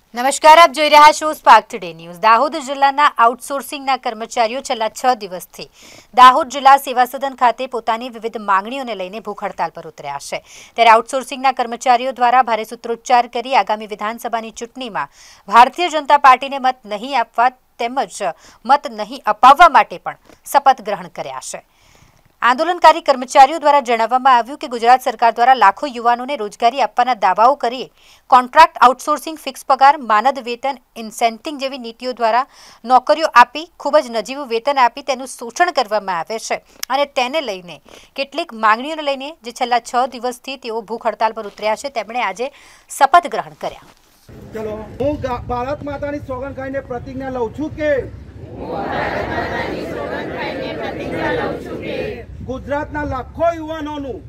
નમસ્કાર, આપ જોઈ રહ્યા છો સ્પાર્ક ટુડે ન્યૂઝ। દાહોદ જિલ્લાના આઉટસોર્સિંગના કર્મચારીઓ છેલ્લા 6 દિવસથી દાહોદ જિલ્લા સેવા સદન ખાતે પોતાની વિવિધ માંગણીઓને લઈને ભૂખ હડતાલ પર ઉતર્યા છે। ત્યારે આઉટસોર્સિંગના કર્મચારીઓ દ્વારા ભારે સૂત્રોચ્ચાર કરી આગામી વિધાનસભાની ચૂંટણીમાં ભારતીય જનતા પાર્ટીને મત નહીં આપવા તેમજ મત નહીં અપાવવા માટે પણ શપથ ગ્રહણ કર્યા છે। આંદોલનકારી કર્મચારીઓ દ્વારા જણાવવામાં આવ્યું કે ગુજરાત સરકાર દ્વારા લાખો યુવાનોને રોજગારી આપવાના દાવાઓ કરી કોન્ટ્રાક્ટ આઉટસોર્સિંગ ફિક્સ પગાર માનદ વેતન ઇન્સેન્ટિવ જેવી નીતિઓ દ્વારા નોકરીઓ આપી ખૂબ જ નજીવું વેતન આપી તેનું શોષણ કરવામાં આવે છે અને તેને લઈને કેટલીક માંગણીઓને લઈને જે છેલ્લા 6 દિવસથી તેઓ ભૂખ હડતાલ પર ઉતર્યા છે તેમણે આજે શપથ ગ્રહણ કર્યા। ચલો હું ભારત માતાની સોગંદ ખાઈને પ્રતિજ્ઞા લઉં છું કે ગુજરાતના લાખો યુવાનોનું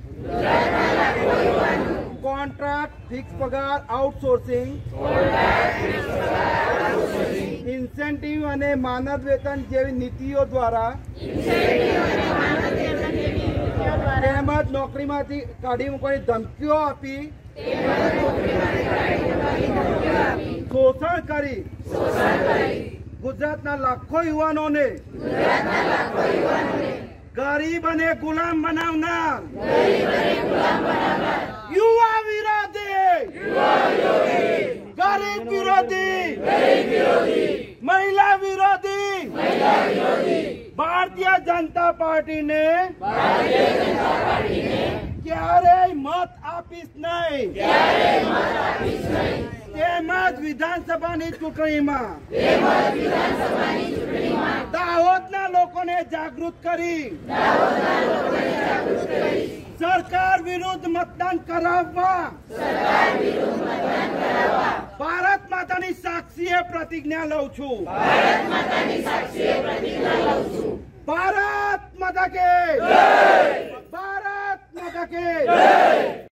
કોન્ટ્રાક્ટ ફિક્સ પગાર આઉટસોર્સિંગ ઇન્સેન્ટિવ અને માનદ વેતન જેવી નીતિઓ દ્વારા તેમજ નોકરીમાંથી કાઢી મૂકવાની ધમકીઓ આપી શોષણ કરી ગુજરાતના લાખો યુવાનોને गरीब ने गुलाम बनावनार युवा विरोधी गरीब विरोधी महिला विरोधी भारतीय जनता पार्टी ने क्यारे मत आपीस नहीं विधानसभाની ચૂંટણીમાં દાહોદના લોકોને જાગૃત કરી સરકાર વિરુદ્ધ મતદાન કરાવવા ભારત માતાની સાક્ષીએ પ્રતિજ્ઞા લઉં છું। ભારત માતા કે જય।